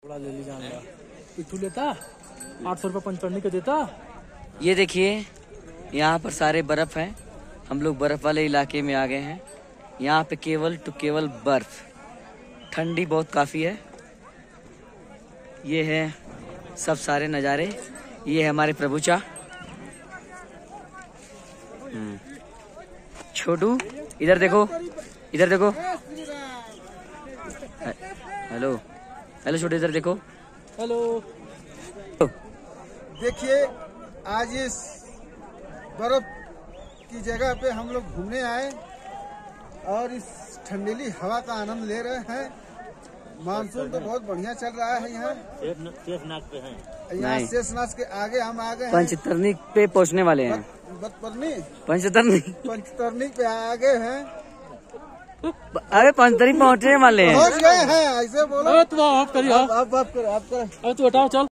थोड़ा ले ली जान ला पिट्ठू लेता 800 रुपये पंचरनी के देता। ये देखिए यहाँ पर सारे बर्फ है। हम लोग बर्फ वाले इलाके में आ गए हैं। यहाँ पे केवल बर्फ, ठंडी बहुत काफी है। ये है सब सारे नज़ारे। ये है हमारे प्रभुचा छोटू। इधर देखो, इधर देखो। हेलो हेलो छोटू, इधर देखो। हेलो। देखिए आज इस बर्फ की जगह पे हम लोग घूमने आए और इस ठंडीली हवा का आनंद ले रहे हैं। मानसून तो बहुत बढ़िया चल रहा है। यहाँ शेषनाग पे हैं। यहाँ शेषनाग के आगे हम आ गए, पंचतरनी पे पहुँचने वाले हैं। पंचतरनी पे आगे हैं। अरे पंचतरनी पहुँचने वाले हैं, पहुँच गए हैं। ऐसे बोलो। तू आप करिए, आप करो। तू हटाओ, चल।